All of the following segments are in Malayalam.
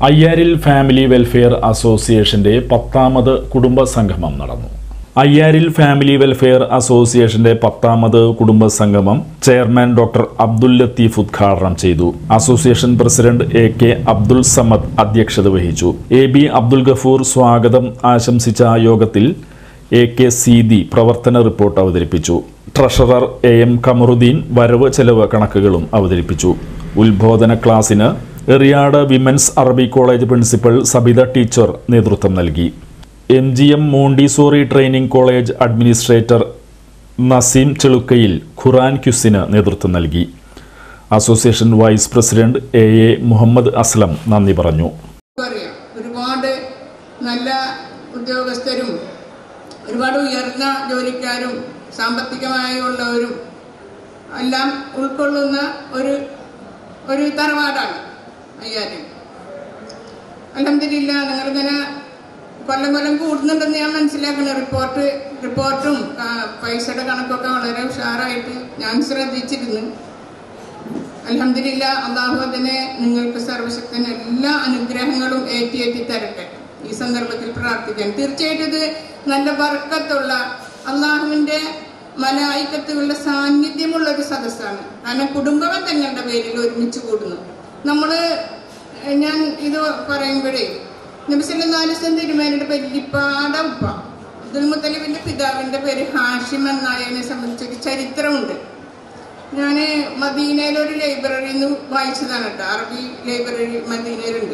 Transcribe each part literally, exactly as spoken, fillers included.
അയ്യാരിൽ ഫാമിലി വെൽഫെയർ അസോസിയേഷന്റെ പത്താമത് കുടുംബ സംഗമം നടന്നു. അയ്യാരിൽ ഫാമിലി വെൽഫെയർ അസോസിയേഷന്റെ പത്താമത് കുടുംബ സംഗമം ചെയർമാൻ ഡോക്ടർ അബ്ദുൽ ലത്തീഫ് ഉദ്ഘാടനം ചെയ്തു. Association president A K Abdul Samad അധ്യക്ഷത വഹിച്ചു. എ ബി അബ്ദുൽ ഗഫൂർ സ്വാഗതം ആശംസിച്ച യോഗത്തിൽ എ കെ സീതി പ്രവർത്തന റിപ്പോർട്ട് അവതരിപ്പിച്ചു. ട്രഷറർ എ എം കമറുദ്ദീൻ വരവ് ചെലവ് കണക്കുകളും അവതരിപ്പിച്ചു. ഉത്ബോധന ക്ലാസിന് Eriyad women's Arabi college principal Sabitha teacher നേതൃത്വം നൽകി. M G M Montessori training college administrator Naseem Chelukkayil Quran ക്യുസിന് നേതൃത്വം നൽകി. Association vice president A A Muhammad Aslam നന്ദി പറഞ്ഞു. ഒരുപാട് നല്ല ഉദ്യോഗസ്ഥരും ഒരുപാട് ഉയർന്ന ജോലിക്കാരും സാമ്പത്തികമായി ഉള്ളവരും എല്ലാം ഉൾക്കൊള്ളുന്ന ഒരു ഒരു തറവാടാണ് അയ്യാരിൽ. അൽഹംദുലില്ലാ നിങ്ങളിങ്ങനെ കൊല്ലം കൊല്ലം കൂടുന്നുണ്ടെന്ന് ഞാൻ മനസ്സിലാക്കുന്ന റിപ്പോർട്ട് റിപ്പോർട്ടും പൈസയുടെ കണക്കൊക്കെ വളരെ ഉഷാറായിട്ട് ഞാൻ ശ്രദ്ധിച്ചിരുന്നു. അൽഹംദുലില്ലാ അള്ളാഹു അതിനെ നിങ്ങൾക്ക് സർവശക്തന് എല്ലാ അനുഗ്രഹങ്ങളും ഏറ്റിയേറ്റി തരട്ടെ. ഈ സന്ദർഭത്തിൽ പ്രാർത്ഥിക്കാൻ തീർച്ചയായിട്ടും ഇത് നല്ല ബർക്കത്തുള്ള അള്ളാഹുവിന്റെ മലായിക്കത്തുകളുടെ സാന്നിധ്യമുള്ള ഒരു സദസ്സാണ്. കാരണം കുടുംബ ബന്ധങ്ങളുടെ പേരിൽ ഒരുമിച്ച് കൂടുന്നു. നമ്മള് ഞാൻ ഇത് പറയുമ്പോഴേ നബി സല്ലല്ലാഹു അലൈഹി വസല്ലം തിരുമേനിയുടെ വല്യപ്പാട ഉപ്പ അബ്ദുൽ മുത്തലിബിന്റെ പിതാവിന്റെ പേര് ഹാഷിം എന്നായതിനെ സംബന്ധിച്ചൊരു ചരിത്രമുണ്ട്. ഞാൻ മദീനയിലെ ഒരു ലൈബ്രറിയിൽ നിന്ന് വായിച്ചതാണ് കേട്ടോ. അറബി ലൈബ്രറി മദീനയിലുണ്ട്.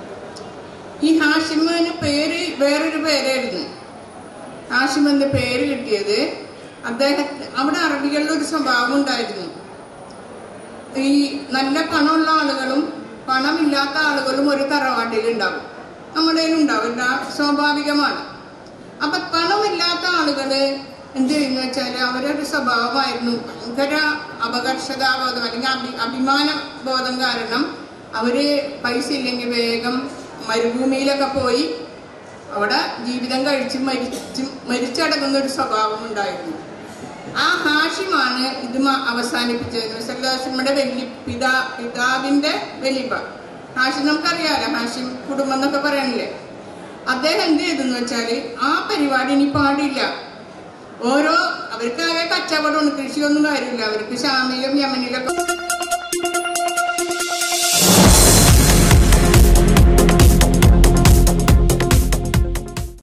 ഈ ഹാഷിമിന് പേര് വേറൊരു പേരായിരുന്നു. ഹാഷിം എന്ന പേര് കിട്ടിയത് അദ്ദേഹം അവിടെ അറബികളിൽ ഒരു സ്വഭാവം ഉണ്ടായിരുന്നു. ഈ നല്ല പണമുള്ള ആളുകളും പണമില്ലാത്ത ആളുകളും ഒരു തറവാട്ടിൽ ഉണ്ടാവും. നമ്മുടെ ഉണ്ടാവില്ല, സ്വാഭാവികമാണ്. അപ്പൊ പണമില്ലാത്ത ആളുകള് എന്ത് ചെയ്യുന്ന വെച്ചാല് അവരൊരു സ്വഭാവമായിരുന്നു ഭയങ്കര അപകർഷതാബോധം അല്ലെങ്കിൽ അഭി അഭിമാന ബോധം കാരണം അവര് പൈസ ഇല്ലെങ്കിൽ വേഗം മരുഭൂമിയിലൊക്കെ പോയി അവിടെ ജീവിതം കഴിച്ച് മരിച്ച് മരിച്ചടങ്ങുന്ന ഒരു സ്വഭാവം ഉണ്ടായിരുന്നു. ആ ഹാഷിമാണ് ഇത് അവസാനിപ്പിച്ചത്. സല്ലല്ലാഹുവിന്റെ വലിയ പിതാ പിതാവിന്റെ വലിപ്പ ഹാഷിം നമുക്കറിയാലോ, ഹാഷിം കുടുംബം എന്നൊക്കെ പറയണില്ലേ. അദ്ദേഹം എന്ത് ചെയ്തെന്ന് വെച്ചാല് ആ പരിപാടി ഇനി പാടില്ല. ഓരോ അവർക്ക് ആകെ കച്ചവടമാണ്, കൃഷിയൊന്നും കാര്യമില്ല. അവർക്ക് ഷാമിലും യമനിലൊക്കെ